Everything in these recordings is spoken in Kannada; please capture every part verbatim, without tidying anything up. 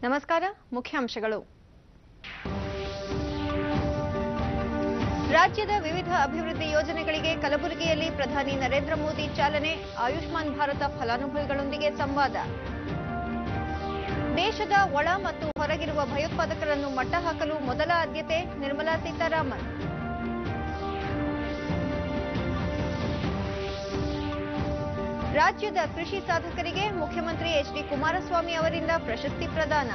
ನಮಸ್ಕಾರ. ಮುಖ್ಯಾಂಶಗಳು. ರಾಜ್ಯದ ವಿವಿಧ ಅಭಿವೃದ್ಧಿ ಯೋಜನೆಗಳಿಗೆ ಕಲಬುರಗಿಯಲ್ಲಿ ಪ್ರಧಾನಿ ನರೇಂದ್ರ ಮೋದಿ ಚಾಲನೆ. ಆಯುಷ್ಮಾನ್ ಭಾರತ ಫಲಾನುಭವಿಗಳೊಂದಿಗೆ ಸಂವಾದ. ದೇಶದ ಒಳ ಮತ್ತು ಹೊರಗಿರುವ ಭಯೋತ್ಪಾದಕರನ್ನು ಮಟ್ಟ ಹಾಕಲು ಮೊದಲ ಆದ್ಯತೆ. ನಿರ್ಮಲಾ ಸೀತಾರಾಮನ್. ರಾಜ್ಯದ ಕೃಷಿ ಸಾಧಕರಿಗೆ ಮುಖ್ಯಮಂತ್ರಿ ಎಚ್ ಡಿ ಕುಮಾರಸ್ವಾಮಿ ಅವರಿಂದ ಪ್ರಶಸ್ತಿ ಪ್ರದಾನ.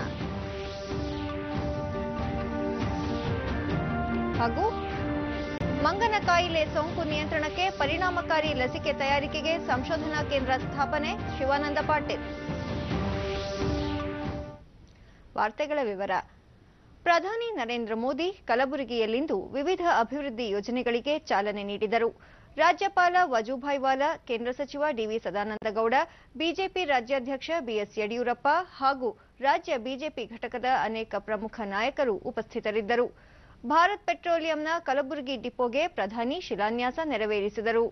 ಹಾಗೂ ಮಂಗನ ಕಾಯಿಲೆ ಸೋಂಕು ನಿಯಂತ್ರಣಕ್ಕೆ ಪರಿಣಾಮಕಾರಿ ಲಸಿಕೆ ತಯಾರಿಕೆಗೆ ಸಂಶೋಧನಾ ಕೇಂದ್ರ ಸ್ಥಾಪನೆ. ಶಿವಾನಂದ ಪಾಟೀಲ್. ವಾರ್ತೆಗಳ ವಿವರ. ಪ್ರಧಾನಿ ನರೇಂದ್ರ ಮೋದಿ ಕಲಬುರಗಿಯಲ್ಲಿಂದು ವಿವಿಧ ಅಭಿವೃದ್ಧಿ ಯೋಜನೆಗಳಿಗೆ ಚಾಲನೆ ನೀಡಿದರು. ರಾಜ್ಯಪಾಲ ವಜೂಭಾಯಿ ವಾಲಾ, ಕೇಂದ್ರ ಸಚಿವ ಡಿವಿ ಸದಾನಂದಗೌಡ, ಬಿಜೆಪಿ ರಾಜ್ಯಾಧ್ಯಕ್ಷ ಬಿಎಸ್ ಯಡಿಯೂರಪ್ಪ ಹಾಗೂ ರಾಜ್ಯ ಬಿಜೆಪಿ ಘಟಕದ ಅನೇಕ ಪ್ರಮುಖ ನಾಯಕರು ಉಪಸ್ಥಿತರಿದ್ದರು. ಭಾರತ್ ಪೆಟ್ರೋಲಿಯಂನ ಕಲಬುರಗಿ ಡಿಪೋಗೆ ಪ್ರಧಾನಿ ಶಿಲಾನ್ಯಾಸ ನೆರವೇರಿಸಿದರು.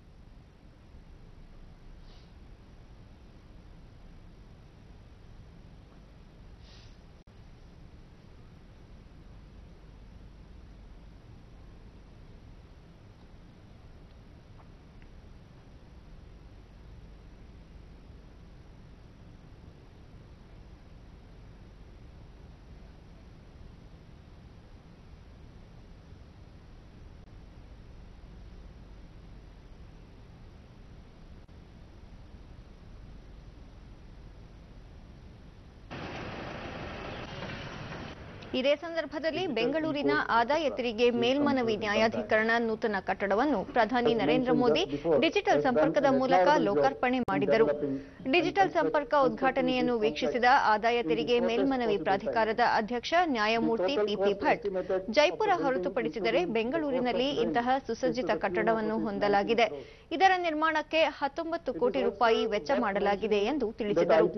ಇದೇ ಸಂದರ್ಭದಲ್ಲಿ ಬೆಂಗಳೂರಿನ ಆದಾಯ ತೆರಿಗೆ ಮೇಲ್ಮನವಿ ನ್ಯಾಯಾಧಿಕರಣ ನೂತನ ಕಟ್ಟಡವನ್ನು ಪ್ರಧಾನಿ ನರೇಂದ್ರ ಮೋದಿ ಡಿಜಿಟಲ್ ಸಂಪರ್ಕದ ಮೂಲಕ ಲೋಕಾರ್ಪಣೆ ಮಾಡಿದರು. ಡಿಜಿಟಲ್ ಸಂಪರ್ಕ ಉದ್ಘಾಟನೆಯನ್ನು ವೀಕ್ಷಿಸಿದ ಆದಾಯ ತೆರಿಗೆ ಮೇಲ್ಮನವಿ ಪ್ರಾಧಿಕಾರದ ಅಧ್ಯಕ್ಷ ನ್ಯಾಯಮೂರ್ತಿ ಪಿಪಿ ಭಟ್, ಜೈಪುರ ಹೊರತುಪಡಿಸಿದರೆ ಬೆಂಗಳೂರಿನಲ್ಲಿ ಇಂತಹ ಸುಸಜ್ಜಿತ ಕಟ್ಟಡವನ್ನು ಹೊಂದಲಾಗಿದೆ. ಇದರ ನಿರ್ಮಾಣಕ್ಕೆ ಹತ್ತೊಂಬತ್ತು ಕೋಟಿ ರೂಪಾಯಿ ವೆಚ್ಚ ಮಾಡಲಾಗಿದೆ ಎಂದು ತಿಳಿಸಿದರು.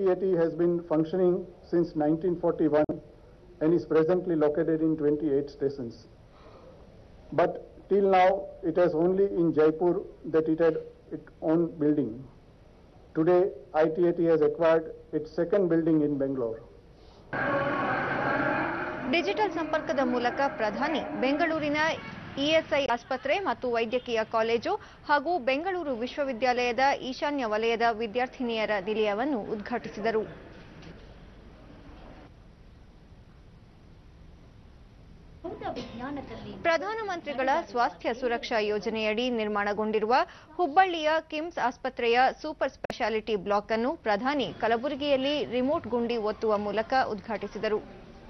and is presently located in twenty-eight stations. But till now, it was only in Jaipur that it had its own building. Today, I T A T has acquired its second building in Bangalore. Digital ಸಂಪರ್ಕದ ಮೂಲಕ ಪ್ರಧಾನಿ ಬೆಂಗಳೂರಿನ ಇಎಸ್ಐ ಆಸ್ಪತ್ರೆ ಮತ್ತು ವೈದ್ಯಕೀಯ ಕಾಲೇಜು ಹಾಗೂ ಬೆಂಗಳೂರು ವಿಶ್ವವಿದ್ಯಾಲಯದ ಈಶಾನ್ಯ ವಲಯದ ವಿದ್ಯಾರ್ಥಿನಿಯರ ನಿಲಯವನ್ನು ಉದ್ಘಾಟಿಸಿದರು. ಪ್ರಧಾನಮಂತ್ರಿಗಳ ಸ್ವಾಸ್ಥ್ಯ ಸುರಕ್ಷಾ ಯೋಜನೆಯಡಿ ನಿರ್ಮಾಣಗೊಂಡಿರುವ ಹುಬ್ಬಳ್ಳಿಯ ಕಿಮ್ಸ್ ಆಸ್ಪತ್ರೆಯ ಸೂಪರ್ ಸ್ಪೆಷಾಲಿಟಿ ಬ್ಲಾಕ್ ಅನ್ನು ಪ್ರಧಾನಿ ಕಲಬುರಗಿಯಲ್ಲಿ ರಿಮೋಟ್ ಗುಂಡಿ ಒತ್ತುವ ಮೂಲಕ ಉದ್ಘಾಟಿಸಿದರು.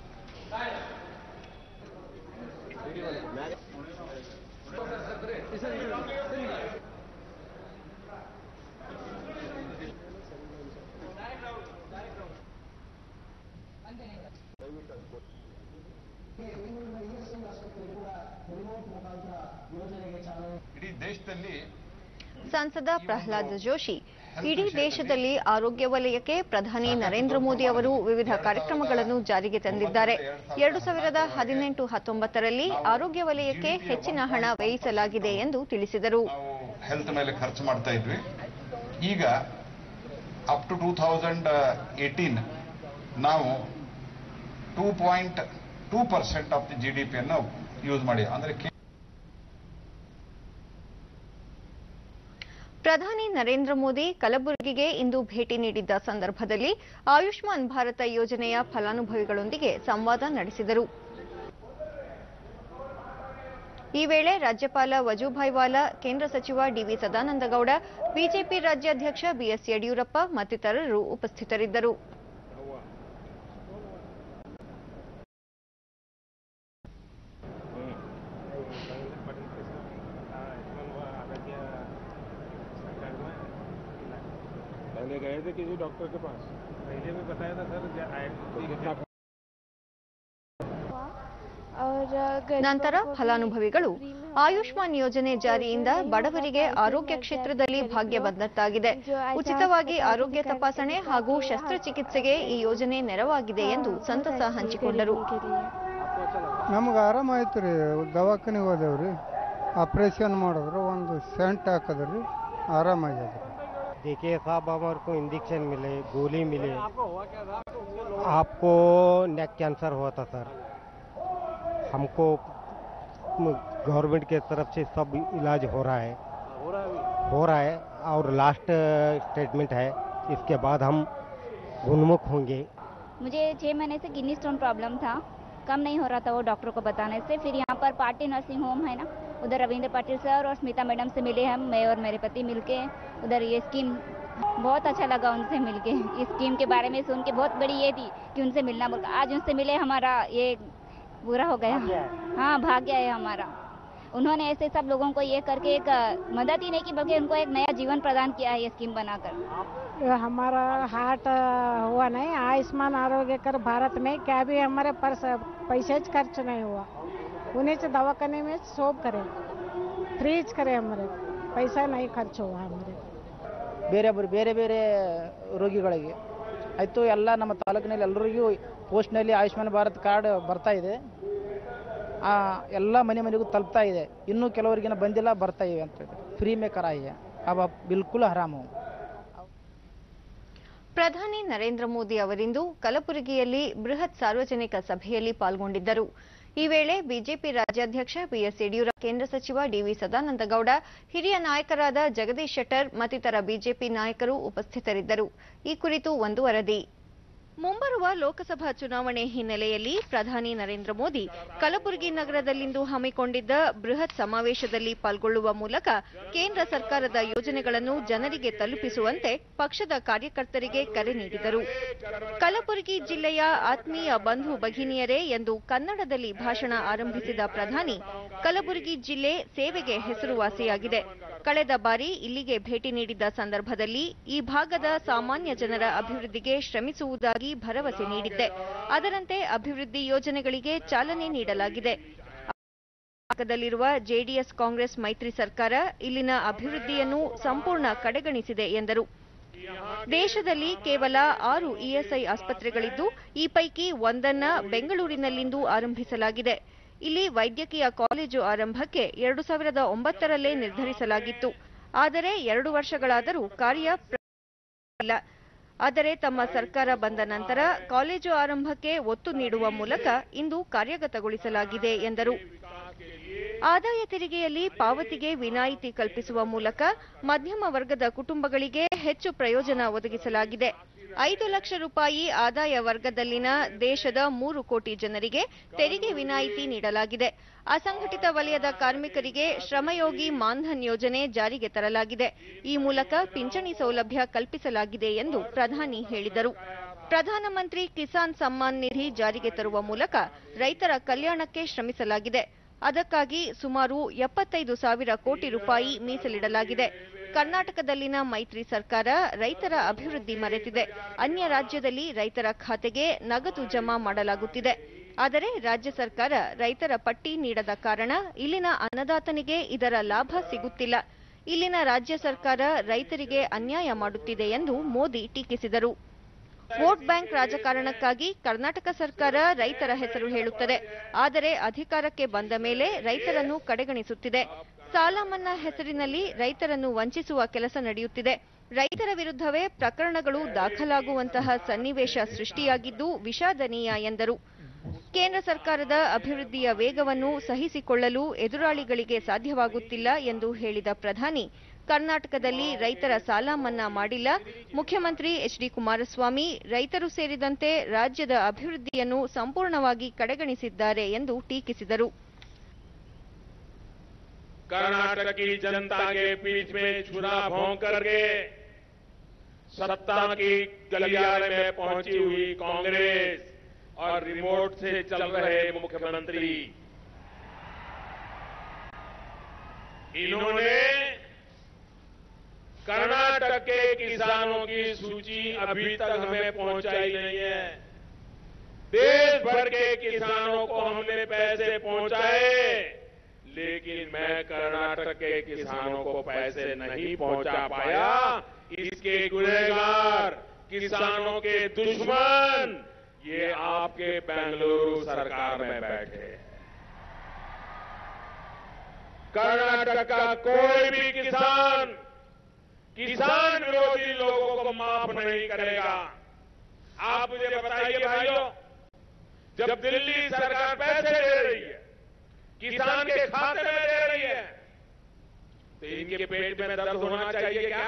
ಸಂಸದ ಪ್ರಹ್ಲಾದ್ ಜೋಶಿ, ಇಡೀ ದೇಶದಲ್ಲಿ ಆರೋಗ್ಯ ವಲಯಕ್ಕೆ ಪ್ರಧಾನಿ ನರೇಂದ್ರ ಮೋದಿ ಅವರು ವಿವಿಧ ಕಾರ್ಯಕ್ರಮಗಳನ್ನು ಜಾರಿಗೆ ತಂದಿದ್ದಾರೆ. ಎರಡು ಸಾವಿರದ ಹದಿನೆಂಟು ಹತ್ತೊಂಬತ್ತರಲ್ಲಿ ಆರೋಗ್ಯ ವಲಯಕ್ಕೆ ಹೆಚ್ಚಿನ ಹಣ ವ್ಯಯಿಸಲಾಗಿದೆ ಎಂದು ತಿಳಿಸಿದರು. ಹೆಲ್ತ್ ಮೇಲೆ ಖರ್ಚು ಮಾಡ್ತಾ ಇದ್ವಿ. ಈಗ up to two thousand eighteen ನಾವು two point two percent of the G D P ಅನ್ನು ಯೂಸ್ ಮಾಡಿ ಅಂದ್ರೆ ಪ್ರಧಾನಿ ನರೇಂದ್ರ ಮೋದಿ ಕಲಬುರಗಿಗೆ ಇಂದು ಭೇಟಿ ನೀಡಿದ್ದ ಸಂದರ್ಭದಲ್ಲಿ ಆಯುಷ್ಮಾನ್ ಭಾರತ ಯೋಜನೆಯ ಫಲಾನುಭವಿಗಳೊಂದಿಗೆ ಸಂವಾದ ನಡೆಸಿದರು. ಈ ವೇಳೆ ರಾಜ್ಯಪಾಲ ವಜೂಭಾಯಿ ವಾಲಾ, ಕೇಂದ್ರ ಸಚಿವ ಡಿವಿ ಸದಾನಂದಗೌಡ, ಬಿಜೆಪಿ ರಾಜ್ಯಾಧ್ಯಕ್ಷ ಬಿಎಸ್ ಯಡಿಯೂರಪ್ಪ ಮತ್ತಿತರರು ಉಪಸ್ಥಿತರಿದ್ದರು. पहले गए थे किसी डॉक्टर के पास, पहले भी बताया था सर. ನಂತರ ಫಲಾನುಭವಿಗಳು ಆಯುಷ್ಮಾನ್ ಯೋಜನೆ ಜಾರಿಯಿಂದ ಬಡವರಿಗೆ ಆರೋಗ್ಯ ಕ್ಷೇತ್ರದಲ್ಲಿ ಭಾಗ್ಯ ಬಂದಂತಾಗಿದೆ. ಉಚಿತವಾಗಿ ಆರೋಗ್ಯ ತಪಾಸಣೆ ಹಾಗೂ ಶಸ್ತ್ರಚಿಕಿತ್ಸೆಗೆ ಈ ಯೋಜನೆ ನೆರವಾಗಿದೆ ಎಂದು ಸಂತಸ ಹಂಚಿಕೊಂಡರು. ನಮಗೆ ಆರಾಮಾಯ್ತು ರೀ. ದವಾಖಾನೆಗೆ ಹೋದೆವ್ರಿ, ಆಪರೇಷನ್ ಮಾಡಿದ್ರು, ಒಂದು ಸೆಂಟ್ ಹಾಕಿದ್ರಿ, ಆರಾಮಾಗ್ಯದ. देखिए साहब, हमारे को इंजेक्शन मिले, गोली मिले, आपको नेक कैंसर हुआ था सर, हमको गवर्नमेंट के तरफ से सब इलाज हो रहा है हो रहा है हो रहा है और लास्ट स्टेटमेंट है, इसके बाद हम उन्मुख होंगे। मुझे छः महीने से किडनी स्टोन प्रॉब्लम था, कम नहीं हो रहा था वो डॉक्टर को बताने से। फिर यहाँ पर पार्टी नर्सिंग होम है ना, उधर रविंद्र पाटिल सर और स्मिता मैडम से मिले हम, मैं और मेरे पति मिलके उधर। ये स्कीम बहुत अच्छा लगा उनसे मिलके, इस स्कीम के बारे में सुन के बहुत बड़ी ये थी कि उनसे मिलना बोल। आज उनसे मिले, हमारा ये पूरा हो गया। हाँ, भाग्य है हमारा। उन्होंने ऐसे सब लोगों को ये करके एक मदद ही नहीं की, बल्कि उनको एक नया जीवन प्रदान किया है ये स्कीम बनाकर। हमारा हार्ट हुआ नहीं, आयुष्मान आरोग्य कर भारत में क्या भी हमारे पर्स पैसे खर्च नहीं हुआ, उन्हें से दवाखाने में सोप करे, फ्रीज करे, हमारे पैसा नहीं खर्च हुआ हमारे। ಬೇರೆ ಬೇರೆ ಬೇರೆ ರೋಗಿಗಳಿಗೆ ಆಯಿತು, ಎಲ್ಲ ನಮ್ಮ ತಾಲೂಕಿನಲ್ಲಿ ಎಲ್ಲರಿಗೂ ಪೋಸ್ಟ್ನಲ್ಲಿ ಆಯುಷ್ಮಾನ್ ಭಾರತ್ ಕಾರ್ಡ್ ಬರ್ತಾ ಇದೆ, ಎಲ್ಲ ಮನೆ ಮನೆಗೂ ತಲುಪ್ತಾ ಇದೆ। ಇನ್ನೂ ಕೆಲವರಿಗಿನ ಬಂದಿಲ್ಲ, ಬರ್ತಾ ಇವೆ ಅಂತ ಹೇಳಿ ಫ್ರೀ ಮೇ ಕರಾಯಿಯ ಅವ ಬಿಲ್ಕುಲ್ ಹರಾಮು। ಪ್ರಧಾನಿ ನರೇಂದ್ರ ಮೋದಿ ಅವರಿಂದು ಕಲಬುರಗಿಯಲ್ಲಿ ಬೃಹತ್ ಸಾರ್ವಜನಿಕ ಸಭೆಯಲ್ಲಿ ಪಾಲ್ಗೊಂಡಿದ್ದರು। ಈ ವೇಳೆ ಬಿಜೆಪಿ ರಾಜ್ಯಾಧ್ಯಕ್ಷ ಬಿಎಸ್ ಯಡಿಯೂರಪ್ಪ, ಕೇಂದ್ರ ಸಚಿವ ಡಿವಿ ಸದಾನಂದಗೌಡ, ಹಿರಿಯ ನಾಯಕರಾದ ಜಗದೀಶ್ ಶೆಟ್ಟರ್ ಮತ್ತಿತರ ಬಿಜೆಪಿ ನಾಯಕರು ಉಪಸ್ಥಿತರಿದ್ದರು। ಈ ಕುರಿತು ಒಂದು ವರದಿ। ಮುಂಬರುವ ಲೋಕಸಭಾ ಚುನಾವಣೆ ಹಿನ್ನೆಲೆಯಲ್ಲಿ ಪ್ರಧಾನಿ ನರೇಂದ್ರ ಮೋದಿ ಕಲಬುರಗಿ ನಗರದಲ್ಲಿಂದು ಹಮ್ಮಿಕೊಂಡಿದ್ದ ಬೃಹತ್ ಸಮಾವೇಶದಲ್ಲಿ ಪಾಲ್ಗೊಳ್ಳುವ ಮೂಲಕ ಕೇಂದ್ರ ಸರ್ಕಾರದ ಯೋಜನೆಗಳನ್ನು ಜನರಿಗೆ ತಲುಪಿಸುವಂತೆ ಪಕ್ಷದ ಕಾರ್ಯಕರ್ತರಿಗೆ ಕರೆ ನೀಡಿದರು। ಕಲಬುರಗಿ ಜಿಲ್ಲೆಯ ಆತ್ಮೀಯ ಬಂಧು ಭಗಿನಿಯರೇ ಎಂದು ಕನ್ನಡದಲ್ಲಿ ಭಾಷಣ ಆರಂಭಿಸಿದ ಪ್ರಧಾನಿ, ಕಲಬುರಗಿ ಜಿಲ್ಲೆ ಸೇವೆಗೆ ಹೆಸರುವಾಸಿಯಾಗಿದೆ। ಕಳೆದ ಬಾರಿ ಇಲ್ಲಿಗೆ ಭೇಟಿ ನೀಡಿದ್ದ ಸಂದರ್ಭದಲ್ಲಿ ಈ ಭಾಗದ ಸಾಮಾನ್ಯ ಜನರ ಅಭಿವೃದ್ಧಿಗೆ ಶ್ರಮಿಸುವುದಾಗಿ ಭರವಸೆ ನೀಡಿದ್ದೆ, ಅದರಂತೆ ಅಭಿವೃದ್ಧಿ ಯೋಜನೆಗಳಿಗೆ ಚಾಲನೆ ನೀಡಲಾಗಿದೆ। ಭಾಗದಲ್ಲಿರುವ ಜೆಡಿಎಸ್ ಕಾಂಗ್ರೆಸ್ ಮೈತ್ರಿ ಸರ್ಕಾರ ಇಲ್ಲಿನ ಅಭಿವೃದ್ಧಿಯನ್ನು ಸಂಪೂರ್ಣ ಕಡೆಗಣಿಸಿದೆ ಎಂದರು। ದೇಶದಲ್ಲಿ ಕೇವಲ ಆರು ಇಎಸ್ಐ ಆಸ್ಪತ್ರೆಗಳಿದ್ದು, ಈ ಪೈಕಿ ಒಂದನ್ನ ಬೆಂಗಳೂರಿನಲ್ಲಿಂದು ಆರಂಭಿಸಲಾಗಿದೆ। ಇಲ್ಲಿ ವೈದ್ಯಕೀಯ ಕಾಲೇಜು ಆರಂಭಕ್ಕೆ ಎರಡು ಸಾವಿರದ ಒಂಬತ್ತರಲ್ಲೇ ನಿರ್ಧರಿಸಲಾಗಿತ್ತು, ಆದರೆ ಎರಡು ವರ್ಷಗಳಾದರೂ ಕಾರ್ಯ ಪ್ರಾರಂಭವಾಗಿಲ್ಲ। ಆದರೆ ತಮ್ಮ ಸರ್ಕಾರ ಬಂದ ನಂತರ ಕಾಲೇಜು ಆರಂಭಕ್ಕೆ ಒತ್ತು ನೀಡುವ ಮೂಲಕ ಇಂದು ಕಾರ್ಯಗತಗೊಳಿಸಲಾಗಿದೆ ಎಂದರು। ಆದಾಯ ತೆರಿಗೆಯಲ್ಲಿ ಪಾವತಿಗೆ ವಿನಾಯಿತಿ ಕಲ್ಪಿಸುವ ಮೂಲಕ ಮಧ್ಯಮ ವರ್ಗದ ಕುಟುಂಬಗಳಿಗೆ ಹೆಚ್ಚು ಪ್ರಯೋಜನ ಒದಗಿಸಲಾಗಿದೆ। ಐದು ಲಕ್ಷ ರೂಪಾಯಿ ಆದಾಯ ವರ್ಗದಲ್ಲಿನ ದೇಶದ ಮೂರು ಕೋಟಿ ಜನರಿಗೆ ತೆರಿಗೆ ವಿನಾಯಿತಿ ನೀಡಲಾಗಿದೆ। ಅಸಂಘಟಿತ ವಲಯದ ಕಾರ್ಮಿಕರಿಗೆ ಶ್ರಮಯೋಗಿ ಮಾನ್ಧನ್ ಯೋಜನೆ ಜಾರಿಗೆ ತರಲಾಗಿದೆ। ಈ ಮೂಲಕ ಪಿಂಚಣಿ ಸೌಲಭ್ಯ ಕಲ್ಪಿಸಲಾಗಿದೆ ಎಂದು ಪ್ರಧಾನಿ ಹೇಳಿದರು। ಪ್ರಧಾನಮಂತ್ರಿ ಕಿಸಾನ್ ಸಮ್ಮಾನ್ ನಿಧಿ ಜಾರಿಗೆ ತರುವ ಮೂಲಕ ರೈತರ ಕಲ್ಯಾಣಕ್ಕೆ ಶ್ರಮಿಸಲಾಗಿದೆ। ಅದಕ್ಕಾಗಿ ಸುಮಾರು ಎಪ್ಪತ್ತೈದು ಸಾವಿರ ಕೋಟಿ ರೂಪಾಯಿ ಮೀಸಲಿಡಲಾಗಿದೆ। ಕರ್ನಾಟಕದಲ್ಲಿನ ಮೈತ್ರಿ ಸರ್ಕಾರ ರೈತರ ಅಭಿವೃದ್ಧಿ ಮರೆತಿದೆ। ಅನ್ಯ ರಾಜ್ಯದಲ್ಲಿ ರೈತರ ಖಾತೆಗೆ ನಗದು ಜಮಾ ಮಾಡಲಾಗುತ್ತಿದೆ, ಆದರೆ ರಾಜ್ಯ ಸರ್ಕಾರ ರೈತರ ಪಟ್ಟಿ ನೀಡದ ಕಾರಣ ಇಲ್ಲಿನ ಅನ್ನದಾತನಿಗೆ ಇದರ ಲಾಭ ಸಿಗುತ್ತಿಲ್ಲ। ಇಲ್ಲಿನ ರಾಜ್ಯ ಸರ್ಕಾರ ರೈತರಿಗೆ ಅನ್ಯಾಯ ಮಾಡುತ್ತಿದೆ ಎಂದು ಮೋದಿ ಟೀಕಿಸಿದರು। ವೋಟ್ ಬ್ಯಾಂಕ್ ರಾಜಕಾರಣಕ್ಕಾಗಿ ಕರ್ನಾಟಕ ಸರ್ಕಾರ ರೈತರ ಹೆಸರು ಹೇಳುತ್ತದೆ, ಆದರೆ ಅಧಿಕಾರಕ್ಕೆ ಬಂದ ಮೇಲೆ ರೈತರನ್ನು ಕಡೆಗಣಿಸುತ್ತಿದೆ। ಸಾಲ ಮನ್ನಾ ಹೆಸರಿನಲ್ಲಿ ರೈತರನ್ನು ವಂಚಿಸುವ ಕೆಲಸ ನಡೆಯುತ್ತಿದೆ। ರೈತರ ವಿರುದ್ಧವೇ ಪ್ರಕರಣಗಳು ದಾಖಲಾಗುವಂತಹ ಸನ್ನಿವೇಶ ಸೃಷ್ಟಿಯಾಗಿದ್ದು ವಿಷಾದನೀಯ ಎಂದರು। ಕೇಂದ್ರ ಸರ್ಕಾರದ ಅಭಿವೃದ್ಧಿಯ ವೇಗವನ್ನು ಸಹಿಸಿಕೊಳ್ಳಲು ಎದುರಾಳಿಗಳಿಗೆ ಸಾಧ್ಯವಾಗುತ್ತಿಲ್ಲ ಎಂದು ಹೇಳಿದ ಪ್ರಧಾನಿ, ಕರ್ನಾಟಕದಲ್ಲಿ ರೈತರ ಸಾಲ ಮನ್ನಾ ಮಾಡಿಲ್ಲ, ಮುಖ್ಯಮಂತ್ರಿ ಎಚ್ ಡಿ ಕುಮಾರಸ್ವಾಮಿ ರೈತರು ಸೇರಿದಂತೆ ರಾಜ್ಯದ ಅಭಿವೃದ್ಧಿಯನ್ನು ಸಂಪೂರ್ಣವಾಗಿ ಕಡೆಗಣಿಸಿದ್ದಾರೆ ಎಂದು ಟೀಕಿಸಿದರು। कर्नाटक की जनता के बीच में छुरा भोंक करके सत्ता की गलियारे में पहुंची हुई कांग्रेस और रिमोट से चल रहे मुख्यमंत्री, इन्होंने कर्नाटक के किसानों की सूची अभी तक हमें पहुंचाई नहीं है। देश भर के किसानों को हमने पैसे पहुंचाए, लेकिन मैं कर्नाटक के किसानों को पैसे नहीं पहुंचा पाया। इसके गुनहगार, किसानों के दुश्मन ये आपके बेंगलुरु सरकार में बैठे। कर्नाटक का कोई भी किसान किसान विरोधी लोगों को माफ नहीं करेगा। आप मुझे बताइए भाइयों, जब दिल्ली सरकार पैसे दे रही है, किसान के खाते में दे रही है, तो इनके पेट में दर्द होना चाहिए क्या?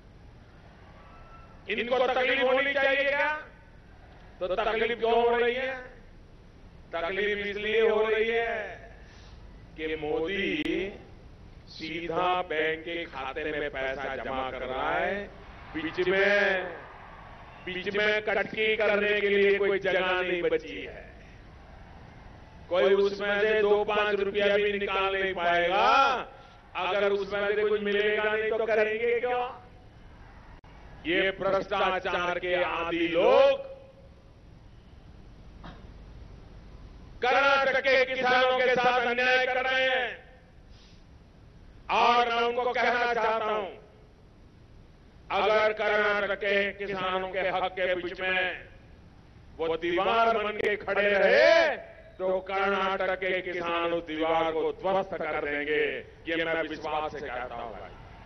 इनको तकलीफ होनी चाहिए क्या? तो तकलीफ क्यों हो रही है? तकलीफ इसलिए हो रही है कि मोदी सीधा बैंक के खाते में पैसा जमा कर रहा है, बीच में बीच में कटकी करने के लिए कोई जगह नहीं बची है। कोई उसमें से दो पांच रुपया भी निकाल नहीं पाएगा। अगर उसमें से कुछ मिलेगा नहीं तो करेंगे क्यों? ये भ्रष्टाचार के आदी लोग कर्नाटक के किसानों के साथ अन्याय कर रहे हैं और मैं उनको कहना चाहता हूं, अगर कर्नाटक के किसानों के हक के बीच में वो दीवार बन के खड़े रहे तो कर्नाटक के किसान उस दीवार को ध्वस्त कर देंगे, ये मैं विश्वास से कहता हूं।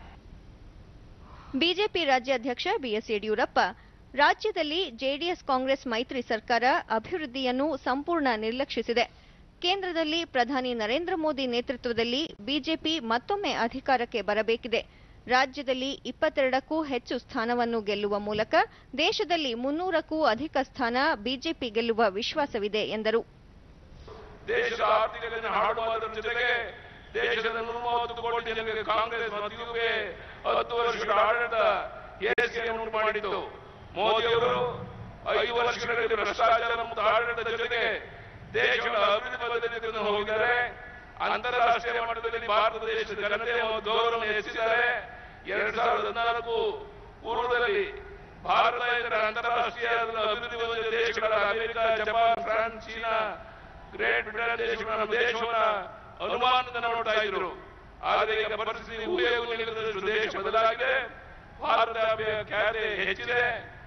ಬಿಜೆಪಿ ರಾಜ್ಯಾಧ್ಯಕ್ಷ ಬಿಎಸ್ ಯಡಿಯೂರಪ್ಪ ರಾಜ್ಯದಲ್ಲಿ ಜೆಡಿಎಸ್ ಕಾಂಗ್ರೆಸ್ ಮೈತ್ರಿ ಸರ್ಕಾರ ಅಭಿವೃದ್ಧಿಯನ್ನು ಸಂಪೂರ್ಣ ನಿರ್ಲಕ್ಷಿಸಿದೆ. ಕೇಂದ್ರದಲ್ಲಿ ಪ್ರಧಾನಿ ನರೇಂದ್ರ ಮೋದಿ ನೇತೃತ್ವದಲ್ಲಿ ಬಿಜೆಪಿ ಮತ್ತೊಮ್ಮೆ ಅಧಿಕಾರಕ್ಕೆ ಬರಬೇಕಿದೆ. ರಾಜ್ಯದಲ್ಲಿ ಇಪ್ಪತ್ತೆರಡಕ್ಕೂ ಹೆಚ್ಚು ಸ್ಥಾನವನ್ನು ಗೆಲ್ಲುವ ಮೂಲಕ ದೇಶದಲ್ಲಿ ಮುನ್ನೂರಕ್ಕೂ ಅಧಿಕ ಸ್ಥಾನ ಬಿಜೆಪಿ ಗೆಲ್ಲುವ ವಿಶ್ವಾಸವಿದೆ ಎಂದರು. ದೇಶದ ಆರ್ಥಿಕತೆಯನ್ನು ಹಾಳುವುದರ ಜೊತೆಗೆ ದೇಶದ ನೂರಮೂವತ್ತು ಕೋಟಿ ಜನರಿಗೆ ಕಾಂಗ್ರೆಸ್ ಮತ್ತು ಯುಪಿಎ ಹತ್ತು ವರ್ಷಗಳ ಆಡಳಿತ ಹೇಸಿಗೆ ಉಂಟು ಮಾಡಿತು. ಮೋದಿಯವರು ಐದು ವರ್ಷಗಳಲ್ಲಿ ಭ್ರಷ್ಟಾಚಾರ ಮುಕ್ತ ಆಡಳಿತದ ಜೊತೆಗೆ ದೇಶಗಳ ಅಭಿವೃದ್ಧಿ ಪದ್ಧತಿಯನ್ನು ಹೋಗಿದ್ದಾರೆ. ಅಂತಾರಾಷ್ಟ್ರೀಯ ಮಟ್ಟದಲ್ಲಿ ಭಾರತ ದೇಶದ ಘನತೆ ಮತ್ತು ಗೌರವವನ್ನು ಹೆಚ್ಚಿಸಿದ್ದಾರೆ. ಎರಡ್ ಸಾವಿರದ ಹದಿನಾಲ್ಕು ಪೂರ್ವದಲ್ಲಿ ಭಾರತ ಇತರ ಅಂತಾರಾಷ್ಟ್ರೀಯ ಅಭಿವೃದ್ಧಿ ಹೊಂದಿದ ದೇಶಗಳಾದ America, Japan, France, China, Great Britain ದೇಶಗಳ ನಮ್ಮ ದೇಶವನ್ನ ಅನುಮಾನದಿಂದ ನೋಡ್ತಾ ಇದ್ರು. ಆದರೆ ಈಗ ಪರಿಸ್ಥಿತಿ ಊಹೆಗೂ ನಿಲ್ಲದಷ್ಟು ದೇಶ ಬದಲಾಗಿದೆ. ಭಾರತ ಖ್ಯಾತೆ ಹೆಚ್ಚಿದೆ.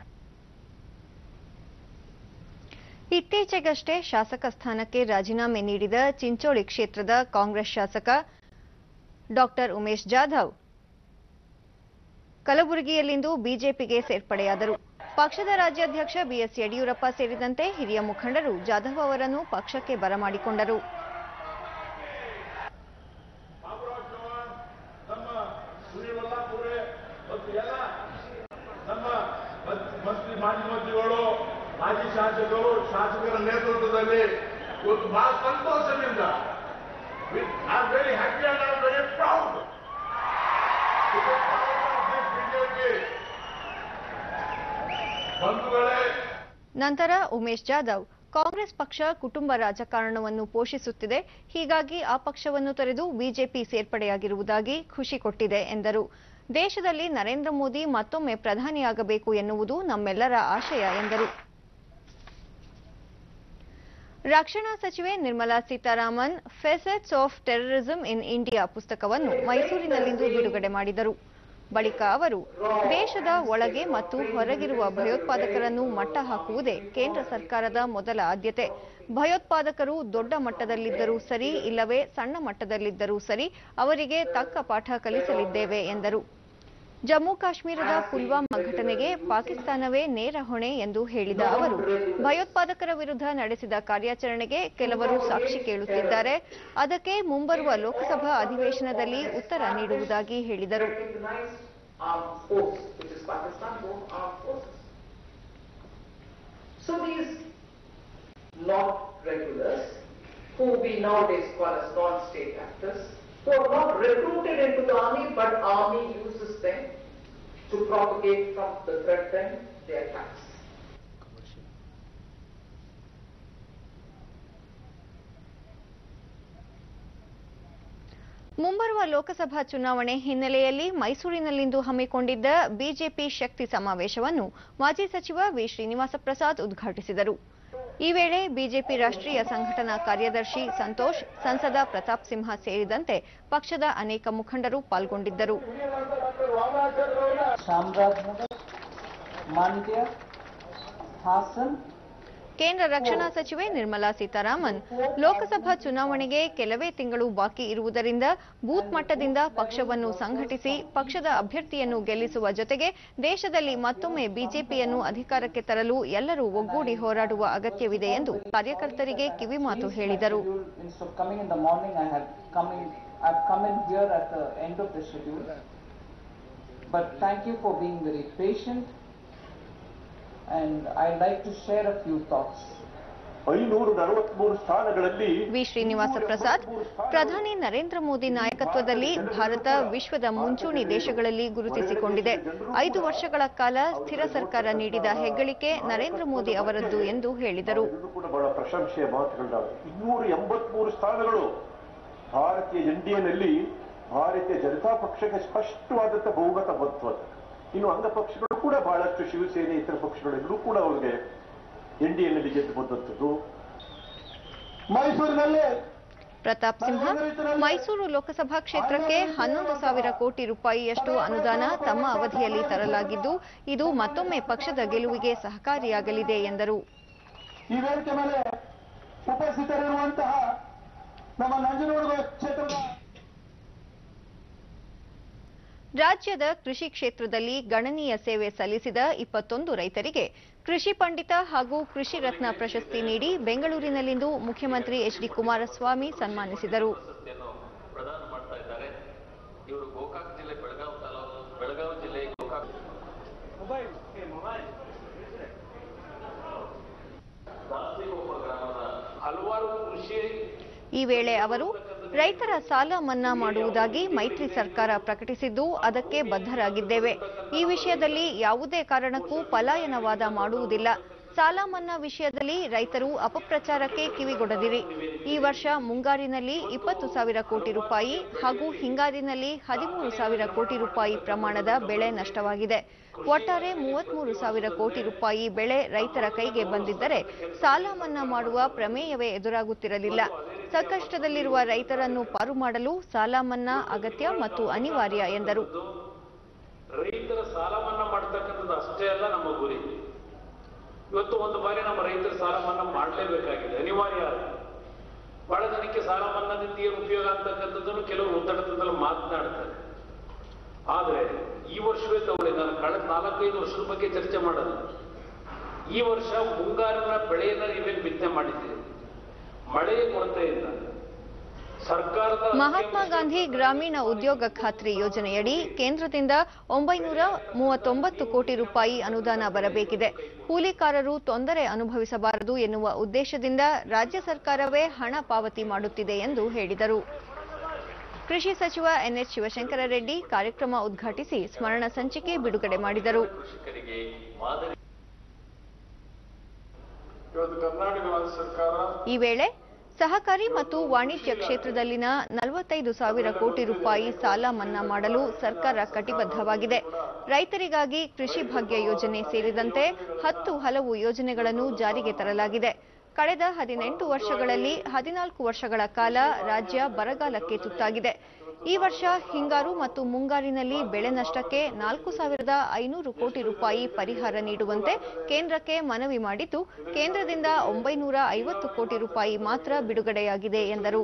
ಇತ್ತೀಚೆಗಷ್ಟೇ ಶಾಸಕ ಸ್ಥಾನಕ್ಕೆ ರಾಜೀನಾಮೆ ನೀಡಿದ ಚಿಂಚೋಳಿ ಕ್ಷೇತ್ರದ ಕಾಂಗ್ರೆಸ್ ಶಾಸಕ ಡಾಕ್ಟರ್ ಉಮೇಶ್ ಜಾಧವ್ ಕಲಬುರಗಿಯಲ್ಲಿಂದು ಬಿಜೆಪಿಗೆ ಸೇರ್ಪಡೆಯಾದರು. ಪಕ್ಷದ ರಾಜ್ಯಾಧ್ಯಕ್ಷ ಬಿಎಸ್ ಯಡಿಯೂರಪ್ಪ ಸೇರಿದಂತೆ ಹಿರಿಯ ಮುಖಂಡರು ಜಾಧವ್ ಅವರನ್ನು ಪಕ್ಷಕ್ಕೆ ಬರಮಾಡಿಕೊಂಡರು. ಮಾಜಿ ಶಾಸಕರು ಶಾಸಕರ ನೇತೃತ್ವದಲ್ಲಿ ಇವತ್ತು ಬಹಳ ಸಂತೋಷದಿಂದ I am very happy and I am very proud ಬಂಧುಗಳೇ. ನಂತರ ಉಮೇಶ್ ಜಾಧವ್ ಕಾಂಗ್ರೆಸ್ ಪಕ್ಷ ಕುಟುಂಬ ರಾಜಕಾರಣವನ್ನು ಪೋಷಿಸುತ್ತಿದೆ, ಹೀಗಾಗಿ ಆ ಪಕ್ಷವನ್ನು ತೊರೆದು ಬಿಜೆಪಿ ಸೇರ್ಪಡೆಯಾಗಿರುವುದಾಗಿ ಖುಷಿ ಕೊಟ್ಟಿದೆ ಎಂದರು. ದೇಶದಲ್ಲಿ ನರೇಂದ್ರ ಮೋದಿ ಮತ್ತೊಮ್ಮೆ ಪ್ರಧಾನಿಯಾಗಬೇಕು ಎನ್ನುವುದು ನಮ್ಮೆಲ್ಲರ ಆಶಯ ಎಂದರು. ರಕ್ಷಣಾ ಸಚಿವೆ Nirmala Sitharaman facets of terrorism in India ಪುಸ್ತಕವನ್ನು ಮೈಸೂರಿನಲ್ಲಿಂದು ಬಿಡುಗಡೆ ಮಾಡಿದರು. ಬಳಿಕ ಅವರು ದೇಶದ ಒಳಗೆ ಮತ್ತು ಹೊರಗಿರುವ ಭಯೋತ್ಪಾದಕರನ್ನು ಮಟ್ಟ ಹಾಕುವುದೇ ಕೇಂದ್ರ ಸರ್ಕಾರದ ಮೊದಲ ಆದ್ಯತೆ. ಭಯೋತ್ಪಾದಕರು ದೊಡ್ಡ ಮಟ್ಟದಲ್ಲಿದ್ದರೂ ಸರಿ, ಇಲ್ಲವೇ ಸಣ್ಣ ಮಟ್ಟದಲ್ಲಿದ್ದರೂ ಸರಿ, ಅವರಿಗೆ ತಕ್ಕ ಪಾಠ ಕಲಿಸಲಿದ್ದೇವೆ ಎಂದರು. ಜಮ್ಮು ಕಾಶ್ಮೀರದ ಪುಲ್ವಾಮಾ ಘಟನೆಗೆ ಪಾಕಿಸ್ತಾನವೇ ನೇರ ಹೊಣೆ ಎಂದು ಹೇಳಿದ ಅವರು ಭಯೋತ್ಪಾದಕರ ವಿರುದ್ಧ ನಡೆಸಿದ ಕಾರ್ಯಾಚರಣೆಗೆ ಕೆಲವರು ಸಾಕ್ಷಿ ಕೇಳುತ್ತಿದ್ದಾರೆ, ಅದಕ್ಕೆ ಮುಂಬರುವ ಲೋಕಸಭಾ ಅಧಿವೇಶನದಲ್ಲಿ ಉತ್ತರ ನೀಡುವುದಾಗಿ ಹೇಳಿದರು. who we nowadays call as non-state actors, who are not recruited into the army, but army uses them to propagate from the threat and their attacks. ಮುಂಬರುವ ಲೋಕಸಭಾ ಚುನಾವಣೆ ಹಿನ್ನೆಲೆಯಲ್ಲಿ ಮೈಸೂರಿನಲ್ಲಿಂದು ಹಮ್ಮಿಕೊಂಡಿದ್ದ ಬಿಜೆಪಿ ಶಕ್ತಿ ಸಮಾವೇಶವನ್ನು ಮಾಜಿ ಸಚಿವ ವಿ ಶ್ರೀನಿವಾಸ ಪ್ರಸಾದ್ ಉದ್ಘಾಟಿಸಿದರು. ಈ ವೇಳೆ ಬಿಜೆಪಿ ರಾಷ್ಟ್ರೀಯ ಸಂಘಟನಾ ಕಾರ್ಯದರ್ಶಿ ಸಂತೋಷ್, ಸಂಸದ ಪ್ರತಾಪ್ ಸಿಂಹ ಸೇರಿದಂತೆ ಪಕ್ಷದ ಅನೇಕ ಮುಖಂಡರು ಪಾಲ್ಗೊಂಡಿದ್ದರು. ಚಾಮರಾಜನಗರ, ಮಂಡ್ಯ, ಹಾಸನ್ ಕೇಂದ್ರ ರಕ್ಷಣಾ ಸಚಿವೆ ನಿರ್ಮಲಾ ಸೀತಾರಾಮನ್ ಲೋಕಸಭಾ ಚುನಾವಣೆಗೆ ಕೆಲವೇ ತಿಂಗಳು ಬಾಕಿ ಇರುವುದರಿಂದ ಬೂತ್ ಮಟ್ಟದಿಂದ ಪಕ್ಷವನ್ನು ಸಂಘಟಿಸಿ ಪಕ್ಷದ ಅಭ್ಯರ್ಥಿಯನ್ನು ಗೆಲ್ಲಿಸುವ ಜೊತೆಗೆ ದೇಶದಲ್ಲಿ ಮತ್ತೊಮ್ಮೆ ಬಿಜೆಪಿಯನ್ನು ಅಧಿಕಾರಕ್ಕೆ ತರಲು ಎಲ್ಲರೂ ಒಗ್ಗೂಡಿ ಹೋರಾಡುವ ಅಗತ್ಯವಿದೆ ಎಂದು ಕಾರ್ಯಕರ್ತರಿಗೆ ಕಿವಿಮಾತು ಹೇಳಿದರು. I've come in here at the end of the schedule, but thank you for being very patient, and I'd like to share a few thoughts. V Srinivasa Prasad, ಪ್ರಧಾನಿ ನರೇಂದ್ರ ಮೋದಿ ನಾಯಕತ್ವದಲ್ಲಿ ಭಾರತ ವಿಶ್ವದ ಮುಂಚೂಣಿ ದೇಶಗಳಲ್ಲಿ ಗುರುತಿಸಿಕೊಂಡಿದೆ. ಐದು ವರ್ಷಗಳ ಕಾಲ ಸ್ಥಿರ ಸರ್ಕಾರ ನೀಡಿದ ಹೆಗ್ಗಳಿಕೆ ನರೇಂದ್ರ ಮೋದಿ ಅವರದ್ದು ಎಂದು ಹೇಳಿದರು. ಪ್ರಶಂಸೆಯ ಮಾತುಗಳಿದ್ದಾವೆ. ಇನ್ನೂರ ಎಂಬತ್ಮೂರು ಸ್ಥಾನಗಳು ಭಾರತೀಯ ಎನ್ಡಿಎನಲ್ಲಿ ಭಾರತೀಯ ಜನತಾ ಪಕ್ಷಕ್ಕೆ ಸ್ಪಷ್ಟವಾದಂತಹ ಬಹುಮತ ಬಂತು. ಇನ್ನು ಅಂಗ ಪಕ್ಷಗಳು ಕೂಡ ಬಹಳಷ್ಟು ಶಿವಸೇನೆ ಇತರ ಪಕ್ಷಗಳೆಲ್ಲರೂ ಕೂಡ ಅವರಿಗೆ ಎನ್ಡಿಎನಲ್ಲಿ ಗೆದ್ದು ಬಂದಂಥದ್ದು. ಮೈಸೂರಿನಲ್ಲಿ ಪ್ರತಾಪ್ ಸಿಂಹ, ಮೈಸೂರು ಲೋಕಸಭಾ ಕ್ಷೇತ್ರಕ್ಕೆ ಹನ್ನೊಂದು ಸಾವಿರ ಕೋಟಿ ರೂಪಾಯಿಯಷ್ಟು ಅನುದಾನ ತಮ್ಮ ಅವಧಿಯಲ್ಲಿ ತರಲಾಗಿದ್ದು, ಇದು ಮತ್ತೊಮ್ಮೆ ಪಕ್ಷದ ಗೆಲುವಿಗೆ ಸಹಕಾರಿಯಾಗಲಿದೆ ಎಂದರು. ಈ ವೇದಿಕೆ ಮೇಲೆ ಉಪಸ್ಥಿತರಿರುವಂತಹ ನಮ್ಮ ನಂಜನಗೂಡು ಕ್ಷೇತ್ರದ ರಾಜ್ಯದ ಕೃಷಿ ಕ್ಷೇತ್ರದಲ್ಲಿ ಗಣನೀಯ ಸೇವೆ ಸಲ್ಲಿಸಿದ ಇಪ್ಪತ್ತೊಂದು ರೈತರಿಗೆ ಕೃಷಿ ಪಂಡಿತ ಹಾಗೂ ಕೃಷಿ ರತ್ನ ಪ್ರಶಸ್ತಿ ನೀಡಿ ಬೆಂಗಳೂರಿನಲ್ಲಿಂದು ಮುಖ್ಯಮಂತ್ರಿ ಎಚ್ ಡಿ ಕುಮಾರಸ್ವಾಮಿ ಸನ್ಮಾನಿಸಿದರು. ಈ ವೇಳೆ ಅವರು ರೈತರ ಸಾಲ ಮನ್ನಾ ಮಾಡುವುದಾಗಿ ಮೈತ್ರಿ ಸರ್ಕಾರ ಪ್ರಕಟಿಸಿದ್ದು ಅದಕ್ಕೆ ಬದ್ಧರಾಗಿದ್ದೇವೆ. ಈ ವಿಷಯದಲ್ಲಿ ಯಾವುದೇ ಕಾರಣಕ್ಕೂ ಪಲಾಯನವಾದ ಮಾಡುವುದಿಲ್ಲ. ಸಾಲ ಮನ್ನಾ ವಿಷಯದಲ್ಲಿ ರೈತರು ಅಪಪ್ರಚಾರಕ್ಕೆ ಕಿವಿಗೊಡದಿರಿ. ಈ ವರ್ಷ ಮುಂಗಾರಿನಲ್ಲಿ ಇಪ್ಪತ್ತು ಸಾವಿರ ಕೋಟಿ ರೂಪಾಯಿ ಹಾಗೂ ಹಿಂಗಾರಿನಲ್ಲಿ ಹದಿಮೂರು ಸಾವಿರ ಕೋಟಿ ರೂಪಾಯಿ ಪ್ರಮಾಣದ ಬೆಳೆ ನಷ್ಟವಾಗಿದೆ. ಒಟ್ಟಾರೆ ಮೂವತ್ಮೂರು ಸಾವಿರ ಕೋಟಿ ರೂಪಾಯಿ ಬೆಳೆ ರೈತರ ಕೈಗೆ ಬಂದಿದ್ದರೆ ಸಾಲ ಮನ್ನಾ ಮಾಡುವ ಪ್ರಮೇಯವೇ ಎದುರಾಗುತ್ತಿರಲಿಲ್ಲ. ಸಂಕಷ್ಟದಲ್ಲಿರುವ ರೈತರನ್ನು ಪಾರು ಮಾಡಲು ಸಾಲ ಮನ್ನಾ ಅಗತ್ಯ ಮತ್ತು ಅನಿವಾರ್ಯ ಎಂದರು. ರೈತರ ಸಾಲ ಮನ್ನಾ ಮಾಡತಕ್ಕಂಥದ್ದು ಅಷ್ಟೇ ಅಲ್ಲ ನಮ್ಮ ಗುರಿ. ಇವತ್ತು ಒಂದು ಬಾರಿ ನಮ್ಮ ರೈತರ ಸಾಲ ಮನ್ನಾ ಮಾಡಲೇಬೇಕಾಗಿದೆ, ಅನಿವಾರ್ಯ. ಬಹಳ ಜನಕ್ಕೆ ಸಾಲ ಮನ್ನಾದಿಂದ ಏನು ಉಪಯೋಗ ಅಂತಕ್ಕಂಥದ್ದನ್ನು ಕೆಲವರು ಒತ್ತಡದಲ್ಲಿ ಮಾತನಾಡ್ತಾರೆ. ಆದರೆ ಈ ವರ್ಷವೇ ತಗೊಳ್ಳಿ, ನಾನು ಕಳೆದ ನಾಲ್ಕೈದು ವರ್ಷದ ಬಗ್ಗೆ ಚರ್ಚೆ ಮಾಡಲ್ಲ. ಈ ವರ್ಷ ಮುಂಗಾರಿನ ಬೆಳೆಯನ್ನ ನೀವೇನು ಬಿತ್ತನೆ ಮಾಡಿದ್ದೀರಿ, ಮಳೆಯ ಕೊರತೆಯಿಂದ ಸರ್ಕಾರದ ಮಹಾತ್ಮ ಗಾಂಧಿ ಗ್ರಾಮೀಣ ಉದ್ಯೋಗ ಖಾತ್ರಿ ಯೋಜನೆಯಡಿ ಕೇಂದ್ರದಿಂದ ಒಂಬೈನೂರ ಮೂವತ್ತೊಂಬತ್ತು ಕೋಟಿ ರೂಪಾಯಿ ಅನುದಾನ ಬರಬೇಕಿದೆ. ಕೂಲಿಕಾರರು ತೊಂದರೆ ಅನುಭವಿಸಬಾರದು ಎನ್ನುವ ಉದ್ದೇಶದಿಂದ ರಾಜ್ಯ ಸರ್ಕಾರವೇ ಹಣ ಪಾವತಿ ಮಾಡುತ್ತಿದೆ ಎಂದು ಹೇಳಿದರು. ಕೃಷಿ ಸಚಿವ ಎನ್ ಎಚ್ ಶಿವಶಂಕರ ರೆಡ್ಡಿ ಕಾರ್ಯಕ್ರಮ ಉದ್ಘಾಟಿಸಿ ಸ್ಮರಣ ಸಂಚಿಕೆ ಬಿಡುಗಡೆ ಮಾಡಿದರು. ಈ ವೇಳೆ ಸಹಕಾರಿ ಮತ್ತು ವಾಣಿಜ್ಯ ಕ್ಷೇತ್ರದಲ್ಲಿನ ನಲವತ್ತೈದು ಸಾವಿರ ಕೋಟಿ ರೂಪಾಯಿ ಸಾಲ ಮನ್ನಾ ಮಾಡಲು ಸರ್ಕಾರ ಕಟಿಬದ್ಧವಾಗಿದೆ. ರೈತರಿಗಾಗಿ ಕೃಷಿ ಭಾಗ್ಯ ಯೋಜನೆ ಸೇರಿದಂತೆ ಹತ್ತು ಹಲವು ಯೋಜನೆಗಳನ್ನು ಜಾರಿಗೆ ತರಲಾಗಿದೆ. ಕಳೆದ ಹದಿನೆಂಟು ವರ್ಷಗಳಲ್ಲಿ ಹದಿನಾಲ್ಕು ವರ್ಷಗಳ ಕಾಲ ರಾಜ್ಯ ಬರಗಾಲಕ್ಕೆ ತುತ್ತಾಗಿದೆ. ಈ ವರ್ಷ ಹಿಂಗಾರು ಮತ್ತು ಮುಂಗಾರಿನಲ್ಲಿ ಬೆಳೆ ನಷ್ಟಕ್ಕೆ ನಾಲ್ಕು ಸಾವಿರದ ಐನೂರು ಕೋಟಿ ರೂಪಾಯಿ ಪರಿಹಾರ ನೀಡುವಂತೆ ಕೇಂದ್ರಕ್ಕೆ ಮನವಿ ಮಾಡಿದ್ದು, ಕೇಂದ್ರದಿಂದ ಒಂಬೈನೂರ ಐವತ್ತು ಕೋಟಿ ರೂಪಾಯಿ ಮಾತ್ರ ಬಿಡುಗಡೆಯಾಗಿದೆ ಎಂದರು.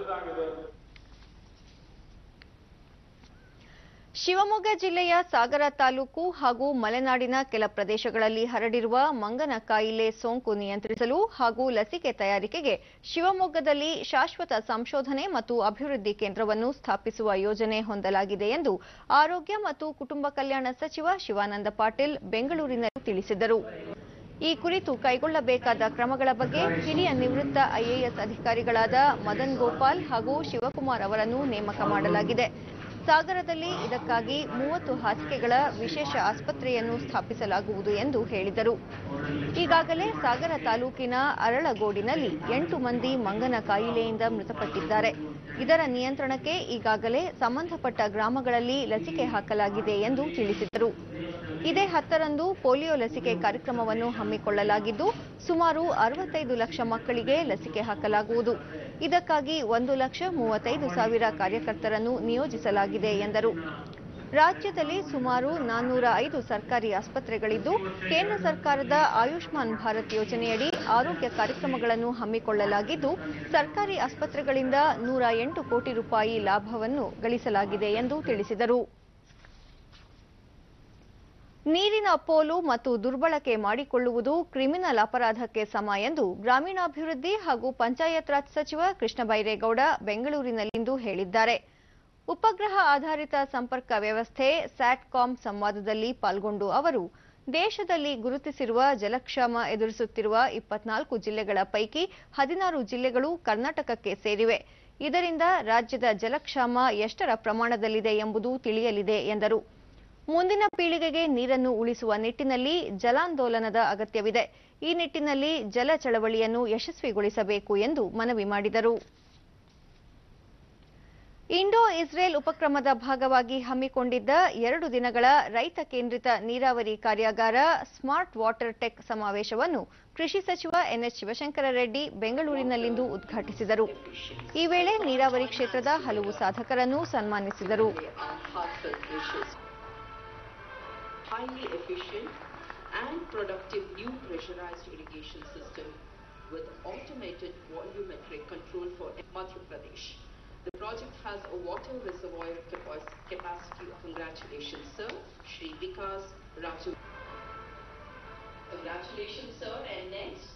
ಶಿವಮೊಗ್ಗ ಜಿಲ್ಲೆಯ ಸಾಗರ ತಾಲೂಕು ಹಾಗೂ ಮಲೆನಾಡಿನ ಕೆಲ ಪ್ರದೇಶಗಳಲ್ಲಿ ಹರಡಿರುವ ಮಂಗನ ಕಾಯಿಲೆ ಸೋಂಕು ನಿಯಂತ್ರಿಸಲು ಹಾಗೂ ಲಸಿಕೆ ತಯಾರಿಕೆಗೆ ಶಿವಮೊಗ್ಗದಲ್ಲಿ ಶಾಶ್ವತ ಸಂಶೋಧನೆ ಮತ್ತು ಅಭಿವೃದ್ಧಿ ಕೇಂದ್ರವನ್ನು ಸ್ಥಾಪಿಸುವ ಯೋಜನೆ ಹೊಂದಲಾಗಿದೆ ಎಂದು ಆರೋಗ್ಯ ಮತ್ತು ಕುಟುಂಬ ಕಲ್ಯಾಣ ಸಚಿವ ಶಿವಾನಂದ ಪಾಟೀಲ್ ಬೆಂಗಳೂರಿನಲ್ಲಿ ತಿಳಿಸಿದರು. ಈ ಕುರಿತು ಕೈಗೊಳ್ಳಬೇಕಾದ ಕ್ರಮಗಳ ಬಗ್ಗೆ ಹಿರಿಯ ನಿವೃತ್ತ ಐಎಎಸ್ ಅಧಿಕಾರಿಗಳಾದ ಮದನ್ ಗೋಪಾಲ್ ಹಾಗೂ ಶಿವಕುಮಾರ್ ಅವರನ್ನು ನೇಮಕ ಮಾಡಲಾಗಿದೆ. ಸಾಗರದಲ್ಲಿ ಇದಕ್ಕಾಗಿ ಮೂವತ್ತು ಹಾಸಿಗೆಗಳ ವಿಶೇಷ ಆಸ್ಪತ್ರೆಯನ್ನು ಸ್ಥಾಪಿಸಲಾಗುವುದು ಎಂದು ಹೇಳಿದರು. ಈಗಾಗಲೇ ಸಾಗರ ತಾಲೂಕಿನ ಅರಳಗೋಡಿನಲ್ಲಿ ಎಂಟು ಮಂದಿ ಮಂಗನ ಕಾಯಿಲೆಯಿಂದ ಮೃತಪಟ್ಟಿದ್ದಾರೆ. ಇದರ ನಿಯಂತ್ರಣಕ್ಕೆ ಈಗಾಗಲೇ ಸಂಬಂಧಪಟ್ಟ ಗ್ರಾಮಗಳಲ್ಲಿ ಲಸಿಕೆ ಹಾಕಲಾಗಿದೆ ಎಂದು ತಿಳಿಸಿದರು. ಇದೇ ಹತ್ತರಂದು ಪೋಲಿಯೋ ಲಸಿಕೆ ಕಾರ್ಯಕ್ರಮವನ್ನು ಹಮ್ಮಿಕೊಳ್ಳಲಾಗಿದ್ದು, ಸುಮಾರು ಅರವತ್ತೈದು ಲಕ್ಷ ಮಕ್ಕಳಿಗೆ ಲಸಿಕೆ ಹಾಕಲಾಗುವುದು. ಇದಕ್ಕಾಗಿ ಒಂದು ಲಕ್ಷ ಮೂವತ್ತೈದು ಸಾವಿರ ಕಾರ್ಯಕರ್ತರನ್ನು ನಿಯೋಜಿಸಲಾಗಿದೆ ಎಂದರು. ರಾಜ್ಯದಲ್ಲಿ ಸುಮಾರು ನಾನ್ನೂರ ಐದು ಸರ್ಕಾರಿ ಆಸ್ಪತ್ರೆಗಳಿದ್ದು ಕೇಂದ್ರ ಸರ್ಕಾರದ ಆಯುಷ್ಮಾನ್ ಭಾರತ್ ಯೋಜನೆಯಡಿ ಆರೋಗ್ಯ ಕಾರ್ಯಕ್ರಮಗಳನ್ನು ಹಮ್ಮಿಕೊಳ್ಳಲಾಗಿದ್ದು ಸರ್ಕಾರಿ ಆಸ್ಪತ್ರೆಗಳಿಂದ ನೂರ ಎಂಟು ಕೋಟಿ ರೂಪಾಯಿ ಲಾಭವನ್ನು ಗಳಿಸಲಾಗಿದೆ ಎಂದು ತಿಳಿಸಿದರು. ನೀರಿನ ಪೋಲು ಮತ್ತು ದುರ್ಬಳಕೆ ಮಾಡಿಕೊಳ್ಳುವುದು ಕ್ರಿಮಿನಲ್ ಅಪರಾಧಕ್ಕೆ ಸಮ ಎಂದು ಗ್ರಾಮೀಣಾಭಿವೃದ್ಧಿ ಹಾಗೂ ಪಂಚಾಯತ್ ರಾಜ್ ಸಚಿವ ಕೃಷ್ಣ ಬೈರೇಗೌಡ ಬೆಂಗಳೂರಿನಲ್ಲಿಂದು ಹೇಳಿದ್ದಾರೆ. ಉಪಗ್ರಹ ಆಧಾರಿತ ಸಂಪರ್ಕ ವ್ಯವಸ್ಥೆ ಸ್ಯಾಟ್ಕಾಂ ಸಂವಾದದಲ್ಲಿ ಪಾಲ್ಗೊಂಡು ಅವರು ದೇಶದಲ್ಲಿ ಗುರುತಿಸಿರುವ ಜಲಕ್ಷಾಮ ಎದುರಿಸುತ್ತಿರುವ ಇಪ್ಪತ್ನಾಲ್ಕು ಜಿಲ್ಲೆಗಳ ಪೈಕಿ ಹದಿನಾರು ಜಿಲ್ಲೆಗಳು ಕರ್ನಾಟಕಕ್ಕೆ ಸೇರಿವೆ. ಇದರಿಂದ ರಾಜ್ಯದ ಜಲಕ್ಷಾಮ ಎಷ್ಟರ ಪ್ರಮಾಣದಲ್ಲಿದೆ ಎಂಬುದು ತಿಳಿಯಲಿದೆ ಎಂದರು. ಮುಂದಿನ ಪೀಳಿಗೆಗೆ ನೀರನ್ನು ಉಳಿಸುವ ನಿಟ್ಟಿನಲ್ಲಿ ಜಲಾಂದೋಲನದ ಅಗತ್ಯವಿದೆ. ಈ ನಿಟ್ಟಿನಲ್ಲಿ ಜಲ ಚಳವಳಿಯನ್ನು ಯಶಸ್ವಿಗೊಳಿಸಬೇಕು ಎಂದು ಮನವಿ ಮಾಡಿದರು. ಇಂಡೋ ಇಸ್ರೇಲ್ ಉಪಕ್ರಮದ ಭಾಗವಾಗಿ ಹಮ್ಮಿಕೊಂಡಿದ್ದ ಎರಡು ದಿನಗಳ ರೈತ ಕೇಂದ್ರಿತ ನೀರಾವರಿ ಕಾರ್ಯಾಗಾರ ಸ್ಮಾರ್ಟ್ ವಾಟರ್ ಟೆಕ್ ಸಮಾವೇಶವನ್ನು ಕೃಷಿ ಸಚಿವ ಎನ್ಎಚ್ ಶಿವಶಂಕರ ರೆಡ್ಡಿ ಬೆಂಗಳೂರಿನಲ್ಲಿಂದು ಉದ್ಘಾಟಿಸಿದರು. ಈ ವೇಳೆ ನೀರಾವರಿ ಕ್ಷೇತ್ರದ ಹಲವು ಸಾಧಕರನ್ನು ಸನ್ಮಾನಿಸಿದರು. Highly efficient and productive new pressurized irrigation system with automated volumetric control for Madhya Pradesh. The project has a water reservoir capacity of, congratulations sir, Shri Vikas Raju. Congratulations sir, and next.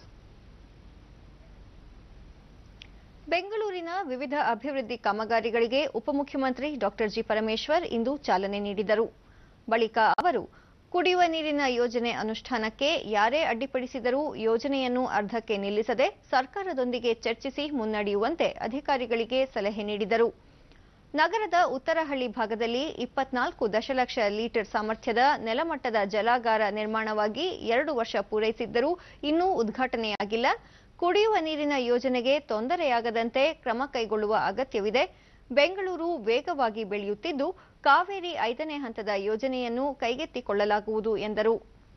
ಬೆಂಗಳೂರಿನ ವಿವಿಧ ಅಭಿವೃದ್ಧಿ ಕಾಮಗಾರಿಗಳಿಗೆ ಉಪಮುಖ್ಯಮಂತ್ರಿ ಡಾಕ್ಟರ್ ಜಿ ಪರಮೇಶ್ವರ್ ಇಂದು ಚಾಲನೆ ನೀಡಿದರು. ಬಳಿಕ ಅವರು ಕುಡಿಯುವ ನೀರಿನ ಯೋಜನೆ ಅನುಷ್ಠಾನಕ್ಕೆ ಯಾರೇ ಅಡ್ಡಿಪಡಿಸಿದರೂ ಯೋಜನೆಯನ್ನು ಅರ್ಧಕ್ಕೆ ನಿಲ್ಲಿಸದೆ ಸರ್ಕಾರದೊಂದಿಗೆ ಚರ್ಚಿಸಿ ಮುನ್ನಡೆಯುವಂತೆ ಅಧಿಕಾರಿಗಳಿಗೆ ಸಲಹೆ ನೀಡಿದರು. ನಗರದ ಉತ್ತರಹಳ್ಳಿ ಭಾಗದಲ್ಲಿ ಇಪ್ಪತ್ನಾಲ್ಕು ದಶಲಕ್ಷ ಲೀಟರ್ ಸಾಮರ್ಥ್ಯದ ನೆಲಮಟ್ಟದ ಜಲಾಗಾರ ನಿರ್ಮಾಣವಾಗಿ ಎರಡು ವರ್ಷ ಪೂರೈಸಿದ್ದರೂ ಇನ್ನೂ ಉದ್ಘಾಟನೆಯಾಗಿಲ್ಲ. ಕುಡಿಯುವ ನೀರಿನ ಯೋಜನೆಗೆ ತೊಂದರೆಯಾಗದಂತೆ ಕ್ರಮ ಕೈಗೊಳ್ಳುವ ಅಗತ್ಯವಿದೆ. ಬೆಂಗಳೂರು ವೇಗವಾಗಿ ಬೆಳೆಯುತ್ತಿದ್ದು ಕಾವೇರಿ ಐದನೇ ಹಂತದ ಯೋಜನೆಯನ್ನು ಕೈಗೆತ್ತಿಕೊಳ್ಳಲಾಗುವುದು ಎಂದರು.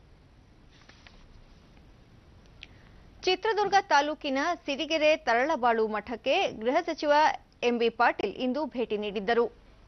ಚಿತ್ರದುರ್ಗ ತಾಲೂಕಿನ ಸಿರಿಗೆರೆ ತರಳಬಾಳು ಮಠಕ್ಕೆ ಗೃಹ ಸಚಿವ ಎಂಬಿ ಪಾಟೀಲ್ ಇಂದು ಭೇಟಿ ನೀಡಿದ್ದರು.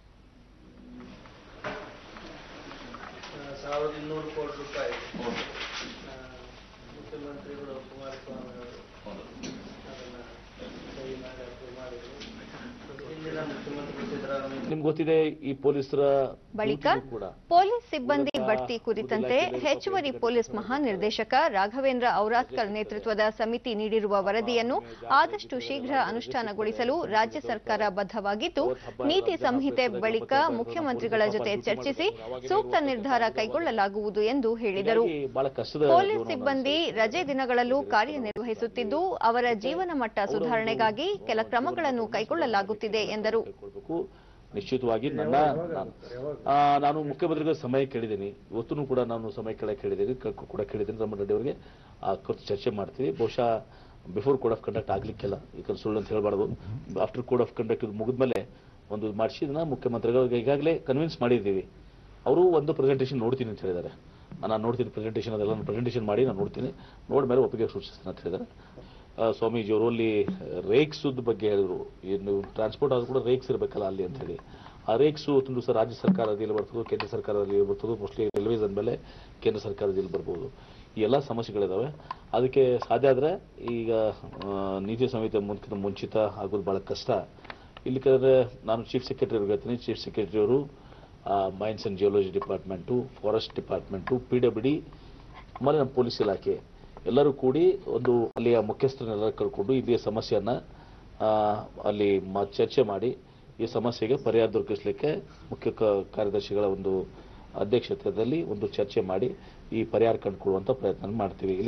ಸಾವಿರದ ಇನ್ನೂರು ಕೋಟಿ ರೂಪಾಯಿ ಮುಖ್ಯಮಂತ್ರಿಗಳು ಕುಮಾರಸ್ವಾಮಿ ಅವರು ಅದನ್ನ ಸಹಿ ಮಾಡಿ ಅಪ್ರೂವ್ ಮಾಡಿದ್ರು. ಹಿಂದಿನ ಮುಖ್ಯಮಂತ್ರಿ ಸಿದ್ದರಾಮಯ್ಯ ನಿಮ್ಗೆ ಗೊತ್ತಿದೆ ಈ ಪೊಲೀಸರ ಬಳಿಕ ಪೊಲೀಸ್ ಸಿಬ್ಬಂದಿ ಬಡ್ತಿ ಕುರಿತಂತೆ ಹೆಚ್ಚುವರಿ ಪೊಲೀಸ್ ಮಹಾನಿರ್ದೇಶಕ ರಾಘವೇಂದ್ರ ಔರಾದ್ಕರ್ ನೇತೃತ್ವದ ಸಮಿತಿ ನೀಡಿರುವ ವರದಿಯನ್ನು ಆದಷ್ಟು ಶೀಘ್ರ ಅನುಷ್ಠಾನಗೊಳಿಸಲು ರಾಜ್ಯ ಸರ್ಕಾರ ಬದ್ಧವಾಗಿದ್ದು ನೀತಿ ಸಂಹಿತೆ ಬಳಿಕ ಮುಖ್ಯಮಂತ್ರಿಗಳ ಜೊತೆ ಚರ್ಚಿಸಿ ಸೂಕ್ತ ನಿರ್ಧಾರ ಕೈಗೊಳ್ಳಲಾಗುವುದು ಎಂದು ಹೇಳಿದರು. ಪೊಲೀಸ್ ಸಿಬ್ಬಂದಿ ರಜೆ ದಿನಗಳಲ್ಲೂ ಕಾರ್ಯನಿರ್ವಹಿಸುತ್ತಿದ್ದು ಅವರ ಜೀವನ ಮಟ್ಟ ಸುಧಾರಣೆಗಾಗಿ ಕೆಲ ಕ್ರಮಗಳನ್ನು ಕೈಗೊಳ್ಳಲಾಗುತ್ತಿದೆ ಎಂದರು. ನಿಶ್ಚಿತವಾಗಿ ನನ್ನ ನಾನು ಮುಖ್ಯಮಂತ್ರಿಗಳ ಸಮಯ ಕೇಳಿದ್ದೀನಿ, ಇವತ್ತೂ ಕೂಡ ನಾನು ಸಮಯ ಕೆಳಗೆ ಕೇಳಿದ್ದೀನಿ ಕೂಡ ಕೇಳಿದ್ದೀನಿ. ರಾಮನ್ ರೆಡ್ಡಿ ಅವರಿಗೆ ಆ ಕುರಿತು ಚರ್ಚೆ ಮಾಡ್ತೀವಿ. ಬಹುಶಃ ಬಿಫೋರ್ ಕೋಡ್ ಆಫ್ ಕಂಡಕ್ಟ್ ಆಗ್ಲಿಕ್ಕಿಲ್ಲ, ಈಗ ಸುಳ್ಳು ಅಂತ ಹೇಳ್ಬಾರ್ದು. ಆಫ್ಟರ್ ಕೋಡ್ ಆಫ್ ಕಂಡಕ್ಟ್ ಮುಗಿದ್ಮೇಲೆ ಒಂದು ಮಾಡಿಸಿ ಇದನ್ನ ಮುಖ್ಯಮಂತ್ರಿಗಳಿಗೆ ಈಗಾಗಲೇ ಕನ್ವಿನ್ಸ್ ಮಾಡಿದ್ದೀವಿ. ಅವರು ಒಂದು ಪ್ರೆಸೆಂಟೇಷನ್ ನೋಡ್ತೀನಿ ಅಂತ ಹೇಳಿದ್ದಾರೆ. ನಾನು ನೋಡ್ತೀನಿ ಪ್ರೆಸೆಂಟೇಷನ್, ಅದೆಲ್ಲ ಪ್ರೆಸೆಂಟೇಷನ್ ಮಾಡಿ ನಾನು ನೋಡ್ತೀನಿ, ನೋಡಿದ್ಮೇಲೆ ಒಪ್ಪಿಗೆ ಸೂಚಿಸ್ತೀನಿ ಅಂತ ಹೇಳಿದ್ದಾರೆ. ಸ್ವಾಮೀಜಿಯವರು ಅಲ್ಲಿ ರೇಕ್ಸ್ ಬಗ್ಗೆ ಹೇಳಿದ್ರು, ಏನು ಟ್ರಾನ್ಸ್ಪೋರ್ಟ್ ಆದ್ರೂ ಕೂಡ ರೇಕ್ಸ್ ಇರಬೇಕಲ್ಲ ಅಲ್ಲಿ ಅಂತ ಹೇಳಿ. ಆ ರೇಕ್ಸು ಒಂದು ಸಹ ರಾಜ್ಯ ಸರ್ಕಾರದಲ್ಲಿ ಬರ್ತದೆ, ಕೇಂದ್ರ ಸರ್ಕಾರದಲ್ಲಿ ಬರ್ತದೆ. ಮೋಸ್ಟ್ಲಿ ರೈಲ್ವೇಸ್ ಅಂದಮೇಲೆ ಕೇಂದ್ರ ಸರ್ಕಾರದಲ್ಲಿ ಬರ್ಬೋದು. ಈ ಎಲ್ಲ ಸಮಸ್ಯೆಗಳಿದಾವೆ. ಅದಕ್ಕೆ ಸಾಧ್ಯ ಆದರೆ ಈಗ ನೀತಿ ಸಂಹಿತೆ ಮುಂಚಿತ ಮುಂಚಿತ ಆಗೋದು ಭಾಳ ಕಷ್ಟ. ಇಲ್ಲಿ ಕರೆ ನಾನು ಚೀಫ್ ಸೆಕ್ರೆಟರಿ ಅವ್ರಿಗೆ ಹೇಳ್ತೀನಿ, ಚೀಫ್ ಸೆಕ್ರೆಟರಿ ಅವರು mines and geology department, forest department, P W D, ಆಮೇಲೆ ನಮ್ಮ ಪೊಲೀಸ್ ಇಲಾಖೆ ಎಲ್ಲರೂ ಕೂಡಿ ಒಂದು ಅಲ್ಲಿಯ ಮುಖ್ಯಸ್ಥರನ್ನೆಲ್ಲ ಕರ್ಕೊಂಡು ಇದೇ ಸಮಸ್ಯೆಯನ್ನ ಅಲ್ಲಿ ಚರ್ಚೆ ಮಾಡಿ ಈ ಸಮಸ್ಯೆಗೆ ಪರಿಹಾರ ದೊರಕಿಸಲಿಕ್ಕೆ ಮುಖ್ಯ ಕಾರ್ಯದರ್ಶಿಗಳ ಒಂದು ಅಧ್ಯಕ್ಷತೆಯಲ್ಲಿ ಒಂದು ಚರ್ಚೆ ಮಾಡಿ ಈ ಪರಿಹಾರ ಕಂಡುಕೊಳ್ಳುವಂತ ಪ್ರಯತ್ನ ಮಾಡ್ತೀವಿ. ಇಲ್ಲಿ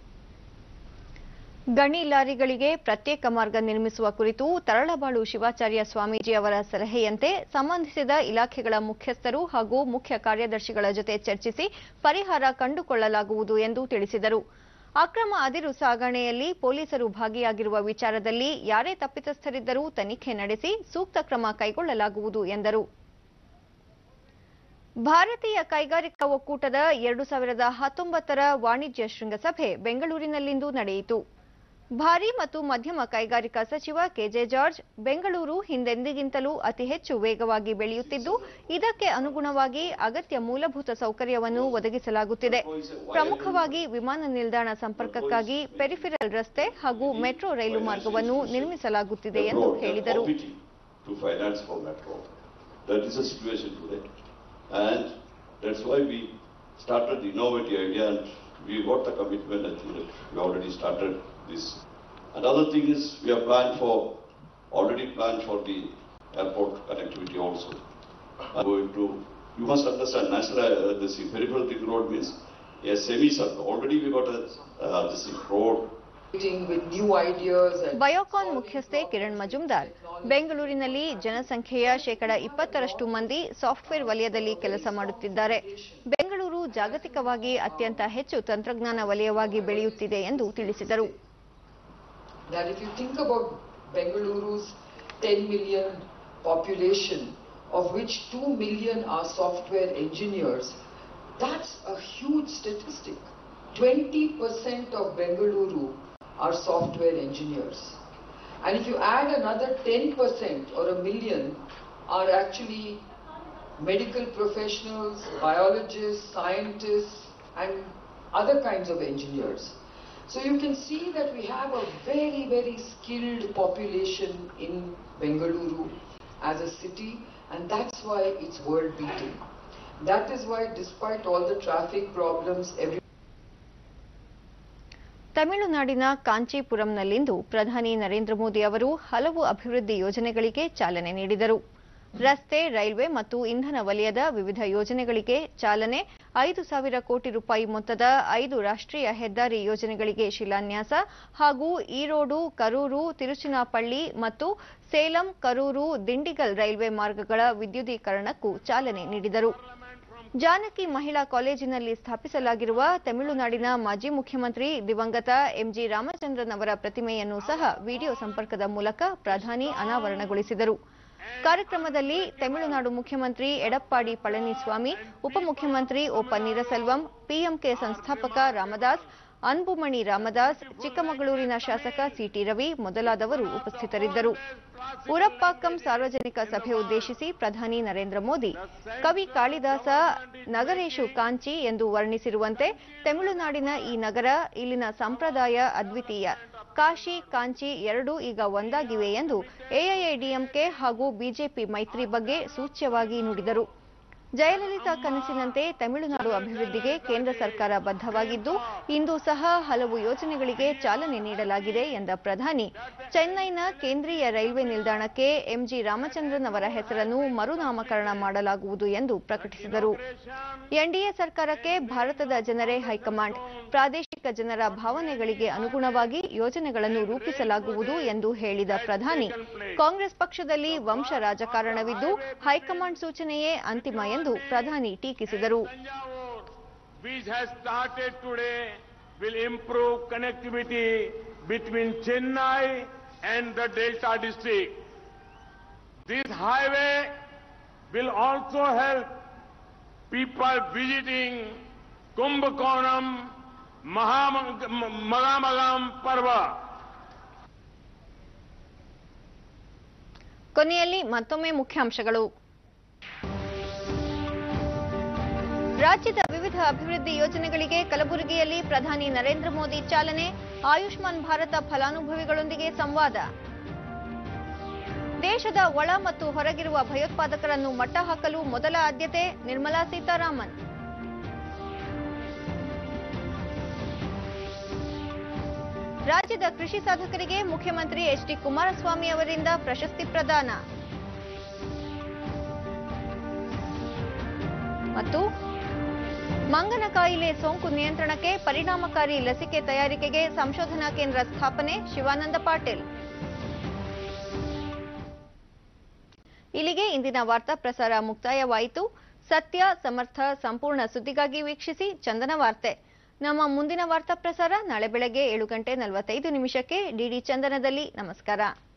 ಗಣಿ ಲಾರಿಗಳಿಗೆ ಪ್ರತ್ಯೇಕ ಮಾರ್ಗ ನಿರ್ಮಿಸುವ ಕುರಿತು ತರಳಬಾಳು ಶಿವಾಚಾರ್ಯ ಸ್ವಾಮೀಜಿ ಅವರ ಸಲಹೆಯಂತೆ ಸಂಬಂಧಿಸಿದ ಇಲಾಖೆಗಳ ಮುಖ್ಯಸ್ಥರು ಹಾಗೂ ಮುಖ್ಯ ಕಾರ್ಯದರ್ಶಿಗಳ ಜೊತೆ ಚರ್ಚಿಸಿ ಪರಿಹಾರ ಕಂಡುಕೊಳ್ಳಲಾಗುವುದು ಎಂದು ತಿಳಿಸಿದರು. ಅಕ್ರಮ ಅದಿರು ಸಾಗಣೆಯಲ್ಲಿ ಪೊಲೀಸರು ಭಾಗಿಯಾಗಿರುವ ವಿಚಾರದಲ್ಲಿ ಯಾರೇ ತಪ್ಪಿತಸ್ಥರಿದ್ದರೂ ತನಿಖೆ ನಡೆಸಿ ಸೂಕ್ತ ಕ್ರಮ ಕೈಗೊಳ್ಳಲಾಗುವುದು ಎಂದರು. ಭಾರತೀಯ ಕೈಗಾರಿಕಾ ಒಕ್ಕೂಟದ ಎರಡು ಸಾವಿರದ ಹತ್ತೊಂಬತ್ತರ ವಾಣಿಜ್ಯ ಶೃಂಗಸಭೆ ಬೆಂಗಳೂರಿನಲ್ಲಿಂದು ನಡೆಯಿತು. ಭಾರಿ ಮತ್ತು ಮಧ್ಯಮ ಕೈಗಾರಿಕಾ ಸಚಿವ ಕೆಜೆ ಜಾರ್ಜ್, ಬೆಂಗಳೂರು ಹಿಂದೆಂದಿಗಿಂತಲೂ ಅತಿ ಹೆಚ್ಚು ವೇಗವಾಗಿ ಬೆಳೆಯುತ್ತಿದ್ದು, ಇದಕ್ಕೆ ಅನುಗುಣವಾಗಿ ಅಗತ್ಯ ಮೂಲಭೂತ ಸೌಕರ್ಯವನ್ನು ಒದಗಿಸಲಾಗುತ್ತಿದೆ. ಪ್ರಮುಖವಾಗಿ ವಿಮಾನ ನಿಲ್ದಾಣ ಸಂಪರ್ಕಕ್ಕಾಗಿ ಪೆರಿಫೆರಲ್ ರಸ್ತೆ ಹಾಗೂ ಮೆಟ್ರೋ ರೈಲು ಮಾರ್ಗವನ್ನು ನಿರ್ಮಿಸಲಾಗುತ್ತಿದೆ ಎಂದು ಹೇಳಿದರು. We got the commitment that we already started this. Another thing is we have planned for, already planned for the airport connectivity also. I'm going to, you must understand, national, uh, this peripheral ring road means a semicircle. Already we got a, uh, this road. With new ideas and Biocon ಮುಖ್ಯಸ್ಥೆ ಕಿರಣ್ ಮಜುಮ್ದಾರ್, ಬೆಂಗಳೂರಿನಲ್ಲಿ ಜನಸಂಖ್ಯೆಯ ಶೇಕಡ ಇಪ್ಪತ್ತರಷ್ಟು ಮಂದಿ ಸಾಫ್ಟ್ವೇರ್ ವಲಯದಲ್ಲಿ ಕೆಲಸ ಮಾಡುತ್ತಿದ್ದಾರೆ. ಬೆಂಗಳೂರು ಜಾಗತಿಕವಾಗಿ ಅತ್ಯಂತ ಹೆಚ್ಚು ತಂತ್ರಜ್ಞಾನ ವಲಯವಾಗಿ ಬೆಳೆಯುತ್ತಿದೆ ಎಂದು ತಿಳಿಸಿದರು. That if you think about Bengaluru's ten million population, of which two million are software engineers, that's a huge statistic. twenty percent of Bengaluru are software engineers. And if you add another ten percent or a million are actually medical professionals, biologists, scientists, and other kinds of engineers. So you can see that we have a very, very skilled population in Bengaluru as a city, and that's why it's world beating. That is why despite all the traffic problems, every ತಮಿಳುನಾಡಿನ ಕಾಂಚೀಪುರಂನಲ್ಲಿಂದು ಪ್ರಧಾನಿ ನರೇಂದ್ರ ಮೋದಿ ಅವರು ಹಲವು ಅಭಿವೃದ್ಧಿ ಯೋಜನೆಗಳಿಗೆ ಚಾಲನೆ ನೀಡಿದರು. ರಸ್ತೆ, ರೈಲ್ವೆ ಮತ್ತು ಇಂಧನ ವಲಯದ ವಿವಿಧ ಯೋಜನೆಗಳಿಗೆ ಚಾಲನೆ, ಐದು ಸಾವಿರ ಕೋಟಿ ರೂಪಾಯಿ ಮೊತ್ತದ ಐದು ರಾಷ್ಟ್ರೀಯ ಹೆದ್ದಾರಿ ಯೋಜನೆಗಳಿಗೆ ಶಿಲಾನ್ಯಾಸ ಹಾಗೂ ಈರೋಡು, ಕರೂರು, ತಿರುಚಿನಾಪಳ್ಳಿ ಮತ್ತು ಸೇಲಂ, ಕರೂರು, ದಿಂಡಿಗಲ್ ರೈಲ್ವೆ ಮಾರ್ಗಗಳ ವಿದ್ಯುದೀಕರಣಕ್ಕೂ ಚಾಲನೆ ನೀಡಿದರು. ಜಾನಕಿ ಮಹಿಳಾ ಕಾಲೇಜಿನಲ್ಲಿ ಸ್ಥಾಪಿಸಲಾಗಿರುವ ತಮಿಳುನಾಡಿನ ಮಾಜಿ ಮುಖ್ಯಮಂತ್ರಿ ದಿವಂಗತ ಎಂಜಿ ರಾಮಚಂದ್ರನ್ ಅವರ ಪ್ರತಿಮೆಯನ್ನು ಸಹ ವಿಡಿಯೋ ಸಂಪರ್ಕದ ಮೂಲಕ ಪ್ರಧಾನಿ ಅನಾವರಣಗೊಳಿಸಿದರು. ಕಾರ್ಯಕ್ರಮದಲ್ಲಿ ತಮಿಳುನಾಡು ಮುಖ್ಯಮಂತ್ರಿ ಎಡಪ್ಪಾಡಿ ಪಳನಿಸ್ವಾಮಿ, ಉಪಮುಖ್ಯಮಂತ್ರಿ ಒ ಪನ್ನೀರಸೆಲ್ವಂ, ಪಿಎಂಕೆ ಸಂಸ್ಥಾಪಕ ರಾಮದಾಸ್, ಅನ್ಬುಮಣಿ ರಾಮದಾಸ್, ಚಿಕ್ಕಮಗಳೂರಿನ ಶಾಸಕ ಸಿಟಿ ರವಿ ಮೊದಲಾದವರು ಉಪಸ್ಥಿತರಿದ್ದರು. ಉರಪ್ಪಾಕ್ಕಂ ಸಾರ್ವಜನಿಕ ಸಭೆ ಉದ್ದೇಶಿಸಿ ಪ್ರಧಾನಿ ನರೇಂದ್ರ ಮೋದಿ, ಕವಿ ಕಾಳಿದಾಸ ನಗರೇಶು ಕಾಂಚಿ ಎಂದು ವರ್ಣಿಸಿರುವಂತೆ ತಮಿಳುನಾಡಿನ ಈ ನಗರ, ಇಲ್ಲಿನ ಸಂಪ್ರದಾಯ ಅದ್ವಿತೀಯ. ಕಾಶಿ, ಕಾಂಚಿ ಎರಡೂ ಈಗ ಒಂದಾಗಿವೆ ಎಂದು ಎಐಎಡಿಎಂಕೆ ಹಾಗೂ ಬಿಜೆಪಿ ಮೈತ್ರಿ ಬಗ್ಗೆ ಸೂಚ್ಯವಾಗಿ ನುಡಿದರು. ಜಯಲಲಿತಾ ಕನಸಿನಂತೆ ತಮಿಳುನಾಡು ಅಭಿವೃದ್ಧಿಗೆ ಕೇಂದ್ರ ಸರ್ಕಾರ ಬದ್ಧವಾಗಿದ್ದು, ಇಂದು ಸಹ ಹಲವು ಯೋಜನೆಗಳಿಗೆ ಚಾಲನೆ ನೀಡಲಾಗಿದೆ ಎಂದ ಪ್ರಧಾನಿ, ಚೆನ್ನೈನ ಕೇಂದ್ರೀಯ ರೈಲ್ವೆ ನಿಲ್ದಾಣಕ್ಕೆ ಎಂಜಿ ರಾಮಚಂದ್ರನ್ ಅವರ ಹೆಸರನ್ನು ಮರುನಾಮಕರಣ ಮಾಡಲಾಗುವುದು ಎಂದು ಪ್ರಕಟಿಸಿದರು. ಎನ್ಡಿಎ ಸರ್ಕಾರಕ್ಕೆ ಭಾರತದ ಜನರೇ ಹೈಕಮಾಂಡ್, ಪ್ರಾದೇಶಿಕ ಜನರ ಭಾವನೆಗಳಿಗೆ ಅನುಗುಣವಾಗಿ ಯೋಜನೆಗಳನ್ನು ರೂಪಿಸಲಾಗುವುದು ಎಂದು ಹೇಳಿದ ಪ್ರಧಾನಿ, ಕಾಂಗ್ರೆಸ್ ಪಕ್ಷದಲ್ಲಿ ವಂಶ ರಾಜಕಾರಣವಿದ್ದು ಹೈಕಮಾಂಡ್ ಸೂಚನೆಯೇ ಅಂತಿಮ ಎಂದು ಪ್ರಧಾನಿ ಟೀಕಿಸಿದರು. which has started today will improve connectivity between Chennai and the Delta district. This highway will also help people visiting Kumbhakonam, Mahamagam Parva. ಕೊನೆಯಲ್ಲಿ ಮತ್ತೊಮ್ಮೆ ಮುಖ್ಯಾಂಶಗಳು. ರಾಜ್ಯದ ವಿವಿಧ ಅಭಿವೃದ್ಧಿ ಯೋಜನೆಗಳಿಗೆ ಕಲಬುರಗಿಯಲ್ಲಿ ಪ್ರಧಾನಿ ನರೇಂದ್ರ ಮೋದಿ ಚಾಲನೆ, ಆಯುಷ್ಮಾನ್ ಭಾರತ ಫಲಾನುಭವಿಗಳೊಂದಿಗೆ ಸಂವಾದ. ದೇಶದ ಒಳ ಮತ್ತು ಹೊರಗಿರುವ ಭಯೋತ್ಪಾದಕರನ್ನು ಮಟ್ಟ ಹಾಕಲು ಮೊದಲ ಆದ್ಯತೆ, ನಿರ್ಮಲಾ ಸೀತಾರಾಮನ್. ರಾಜ್ಯದ ಕೃಷಿ ಸಾಧಕರಿಗೆ ಮುಖ್ಯಮಂತ್ರಿ ಎಚ್ ಡಿ ಕುಮಾರಸ್ವಾಮಿ ಅವರಿಂದ ಪ್ರಶಸ್ತಿ ಪ್ರದಾನ. ಮತ್ತು ಮಂಗನ ಕಾಯಿಲೆ ಸೋಂಕು ನಿಯಂತ್ರಣಕ್ಕೆ ಪರಿಣಾಮಕಾರಿ ಲಸಿಕೆ ತಯಾರಿಕೆಗೆ ಸಂಶೋಧನಾ ಕೇಂದ್ರ ಸ್ಥಾಪನೆ, ಶಿವಾನಂದ ಪಾಟೀಲ್. ಇಲ್ಲಿಗೆ ಇಂದಿನ ವಾರ್ತಾ ಪ್ರಸಾರ ಮುಕ್ತಾಯವಾಯಿತು. ಸತ್ಯ, ಸಮರ್ಥ, ಸಂಪೂರ್ಣ ಸುದ್ದಿಗಾಗಿ ವೀಕ್ಷಿಸಿ ಚಂದನ ವಾರ್ತೆ. ನಮ್ಮ ಮುಂದಿನ ವಾರ್ತಾ ಪ್ರಸಾರ ನಾಳೆ ಬೆಳಗ್ಗೆ ಏಳು ಗಂಟೆ ನಲವತ್ತೈದು ನಿಮಿಷಕ್ಕೆ ಡಿಡಿ ಚಂದನದಲ್ಲಿ. ನಮಸ್ಕಾರ.